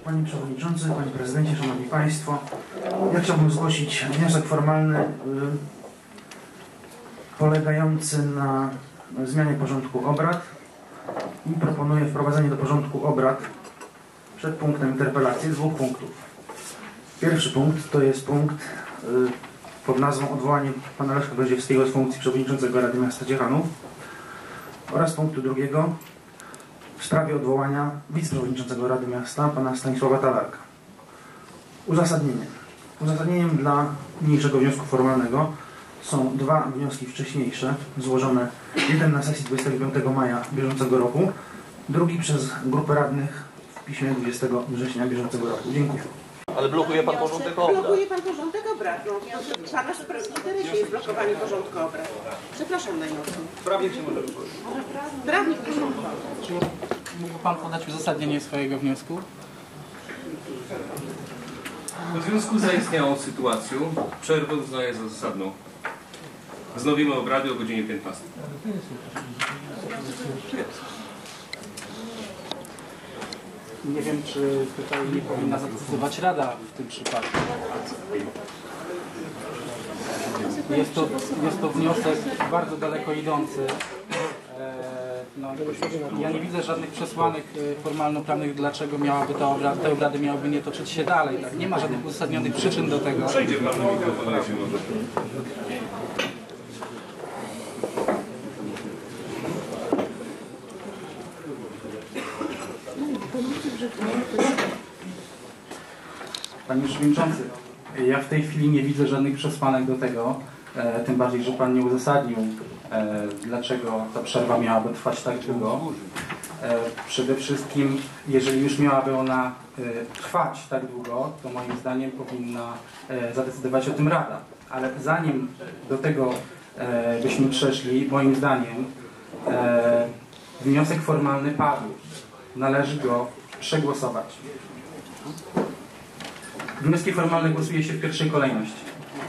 Panie Przewodniczący, Panie Prezydencie, Szanowni Państwo, ja chciałbym zgłosić wniosek formalny polegający na zmianie porządku obrad i proponuję wprowadzenie do porządku obrad przed punktem interpelacji dwóch punktów. Pierwszy punkt to jest punkt pod nazwą odwołanie pana Leszka Grodziewskiego z funkcji Przewodniczącego Rady Miasta Ciechanów oraz punktu drugiego w sprawie odwołania wiceprzewodniczącego Rady Miasta, pana Stanisława Talarka. Uzasadnienie. Uzasadnieniem dla niniejszego wniosku formalnego są dwa wnioski wcześniejsze, złożone jeden na sesji 25 maja bieżącego roku, drugi przez grupę radnych w piśmie 20 września bieżącego roku. Dziękuję. Ale blokuje pan porządek obrad. Blokuje pan porządek obrad. No, to pana interesie jest blokowanie porządku obrad. Przepraszam najmocniej. Prawnik się może wypowiedzieć. Prawnik porządku. Czy mógł pan podać uzasadnienie swojego wniosku? W związku z zaistniałą sytuacją przerwę uznaję za zasadną. Wznowimy obrady o godzinie 15. Nie wiem, czy tutaj nie powinna zadecydować Rada w tym przypadku. Jest to wniosek bardzo daleko idący. No, ja nie widzę żadnych przesłanek formalno-prawnych, dlaczego te obrady miałyby nie toczyć się dalej. Tak? Nie ma żadnych uzasadnionych przyczyn do tego. Przejdzie pan do mikrofonu, jak się może. Panie Przewodniczący, ja w tej chwili nie widzę żadnych przesłanek do tego, tym bardziej, że Pan nie uzasadnił, dlaczego ta przerwa miałaby trwać tak długo. Przede wszystkim, jeżeli już miałaby ona trwać tak długo, to moim zdaniem powinna zadecydować o tym Rada. Ale zanim do tego byśmy przeszli, moim zdaniem wniosek formalny padł. Należy go przegłosować. Wnioski formalne głosuje się w pierwszej kolejności.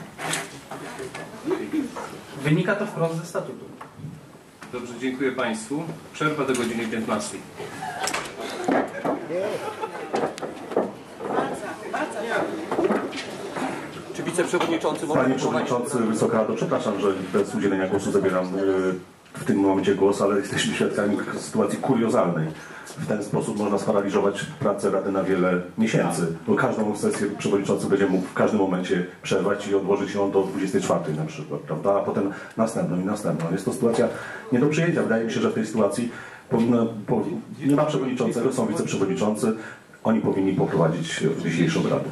Wynika to wprost ze statutu. Dobrze, dziękuję Państwu. Przerwa do godziny 15. Czy wiceprzewodniczący może... Panie Przewodniczący, Wysoka Rado, przepraszam, że bez udzielenia głosu zabieram w tym momencie głos, ale jesteśmy świadkami sytuacji kuriozalnej. W ten sposób można sparaliżować pracę Rady na wiele miesięcy, bo każdą sesję przewodniczący będzie mógł w każdym momencie przerwać i odłożyć ją do 24 na przykład, prawda? A potem następną i następną. Jest to sytuacja nie do przyjęcia. Wydaje mi się, że w tej sytuacji nie ma przewodniczącego, są wiceprzewodniczący. Oni powinni poprowadzić dzisiejszą radę.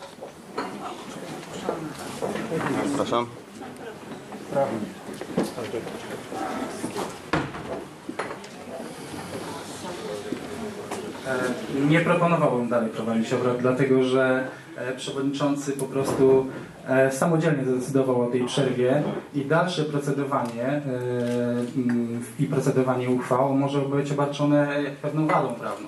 Przepraszam. Nie proponowałbym dalej prowadzić obrad, dlatego że przewodniczący po prostu samodzielnie zadecydował o tej przerwie i dalsze procedowanie uchwałą może być obarczone pewną wadą prawną.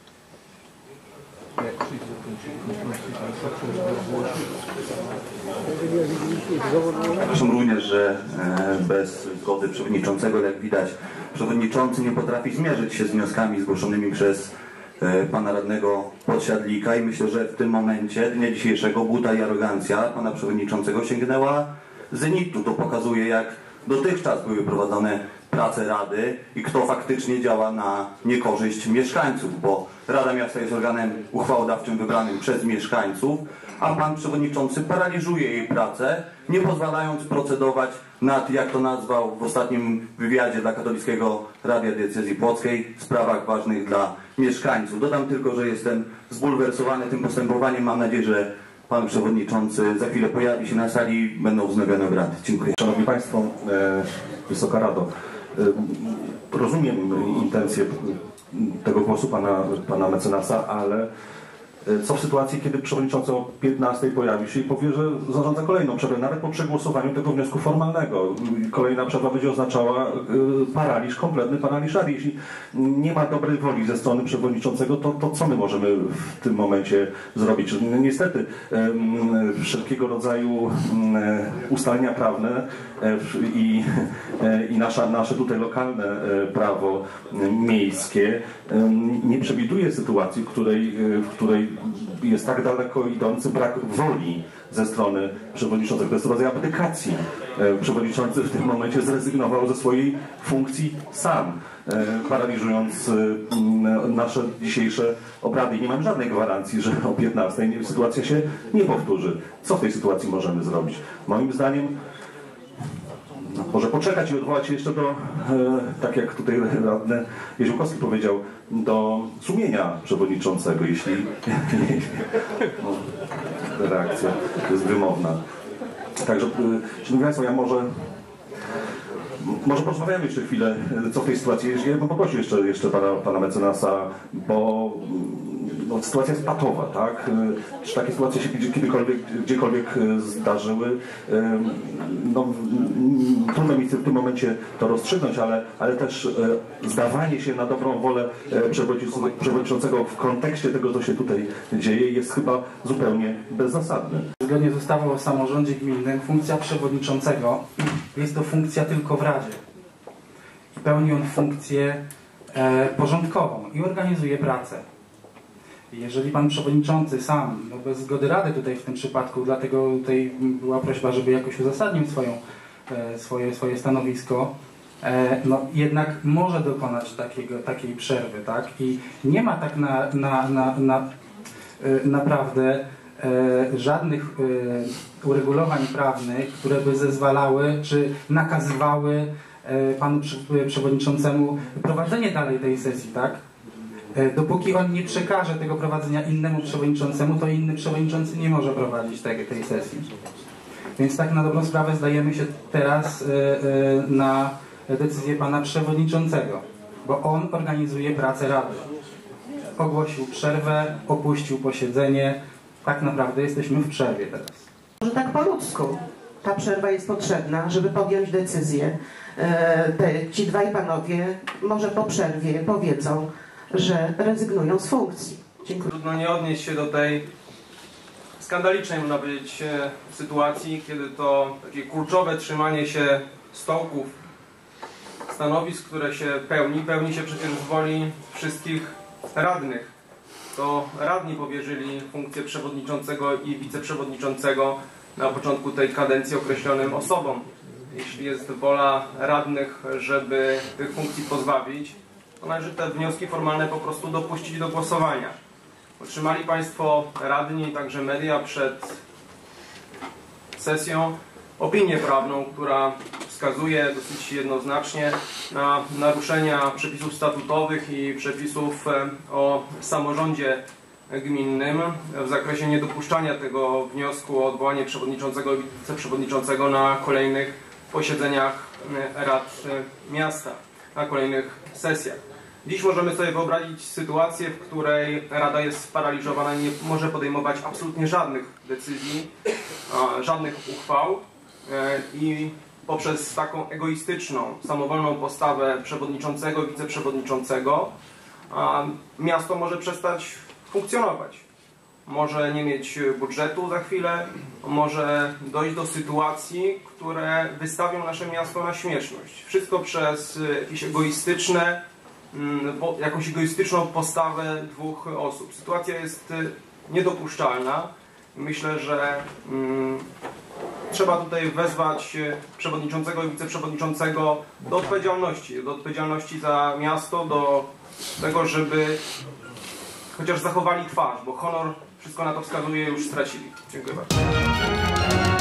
Zresztą również, że bez zgody przewodniczącego, jak widać, przewodniczący nie potrafi zmierzyć się z wnioskami zgłoszonymi przez pana radnego Podsiadlika i myślę, że w tym momencie, dnia dzisiejszego, buta i arogancja pana przewodniczącego sięgnęła zenitu. To pokazuje, jak dotychczas były prowadzone prace Rady i kto faktycznie działa na niekorzyść mieszkańców, bo Rada Miasta jest organem uchwałodawczym wybranym przez mieszkańców, a pan przewodniczący paraliżuje jej pracę, nie pozwalając procedować nad, jak to nazwał w ostatnim wywiadzie dla Katolickiego Radia Diecezji Płockiej, sprawach ważnych dla mieszkańców. Dodam tylko, że jestem zbulwersowany tym postępowaniem. Mam nadzieję, że pan przewodniczący za chwilę pojawi się na sali i będą wznowione obrady. Dziękuję. Szanowni Państwo, Wysoka Rado, rozumiem intencje tego głosu pana mecenasa, ale co w sytuacji, kiedy przewodniczący o 15 pojawi się i powie, że zarządza kolejną przerwę, nawet po przegłosowaniu tego wniosku formalnego. Kolejna przerwa będzie oznaczała paraliż, kompletny paraliż Rady. Jeśli nie ma dobrej woli ze strony przewodniczącego, to co my możemy w tym momencie zrobić? Niestety wszelkiego rodzaju ustalenia prawne i nasze tutaj lokalne prawo miejskie nie przewiduje sytuacji, w której jest tak daleko idący brak woli ze strony przewodniczącego. To jest rodzaj abdykacji. Przewodniczący w tym momencie zrezygnował ze swojej funkcji sam, paraliżując nasze dzisiejsze obrady. I nie mam żadnej gwarancji, że o 15 sytuacja się nie powtórzy. Co w tej sytuacji możemy zrobić? Moim zdaniem może poczekać i odwołać się jeszcze do, tak jak tutaj radny Jeziłkowski powiedział, do sumienia przewodniczącego, jeśli no, reakcja jest wymowna. Także, szanowni państwo, ja może porozmawiamy jeszcze chwilę, co w tej sytuacji. Ja bym poprosił jeszcze pana mecenasa, bo no, sytuacja jest patowa, tak? Czy takie sytuacje się gdziekolwiek zdarzyły? No, trudno mi w tym momencie to rozstrzygnąć, ale też zdawanie się na dobrą wolę przewodniczącego w kontekście tego, co się tutaj dzieje, jest chyba zupełnie bezzasadne. Zgodnie z ustawą o samorządzie gminnym funkcja przewodniczącego jest to funkcja tylko w Radzie. I pełni on funkcję porządkową i organizuje pracę. Jeżeli pan przewodniczący sam, no bez zgody Rady tutaj w tym przypadku, dlatego tutaj była prośba, żeby jakoś uzasadnił swoje stanowisko, no jednak może dokonać takiej przerwy, tak? I nie ma tak naprawdę żadnych uregulowań prawnych, które by zezwalały czy nakazywały panu przewodniczącemu prowadzenie dalej tej sesji, tak? Dopóki on nie przekaże tego prowadzenia innemu przewodniczącemu, to inny przewodniczący nie może prowadzić tej sesji. Więc tak na dobrą sprawę zdajemy się teraz na decyzję pana przewodniczącego, bo on organizuje pracę Rady. Ogłosił przerwę, opuścił posiedzenie. Tak naprawdę jesteśmy w przerwie teraz. Może tak po ludzku. Ta przerwa jest potrzebna, żeby podjąć decyzję. Ci dwaj panowie może po przerwie powiedzą, że rezygnują z funkcji. Dziękuję. Trudno nie odnieść się do tej skandalicznej, można powiedzieć, sytuacji, kiedy to takie kurczowe trzymanie się stołków, stanowisk, które się pełni się przecież z woli wszystkich radnych. To radni powierzyli funkcję przewodniczącego i wiceprzewodniczącego na początku tej kadencji określonym osobom. Jeśli jest wola radnych, żeby tych funkcji pozbawić, to należy te wnioski formalne po prostu dopuścić do głosowania. Otrzymali państwo radni, także media przed sesją opinię prawną, która wskazuje dosyć jednoznacznie na naruszenia przepisów statutowych i przepisów o samorządzie gminnym w zakresie niedopuszczania tego wniosku o odwołanie przewodniczącego i wiceprzewodniczącego na kolejnych posiedzeniach rad miasta, na kolejnych sesjach. Dziś możemy sobie wyobrazić sytuację, w której Rada jest sparaliżowana i nie może podejmować absolutnie żadnych decyzji, żadnych uchwał i poprzez taką egoistyczną, samowolną postawę przewodniczącego, wiceprzewodniczącego miasto może przestać funkcjonować. Może nie mieć budżetu za chwilę, może dojść do sytuacji, które wystawią nasze miasto na śmieszność. Wszystko przez jakąś egoistyczną postawę dwóch osób. Sytuacja jest niedopuszczalna. Myślę, że trzeba tutaj wezwać przewodniczącego i wiceprzewodniczącego do odpowiedzialności za miasto, do tego, żeby chociaż zachowali twarz, bo honor, wszystko na to wskazuje, już stracili. Dziękuję bardzo.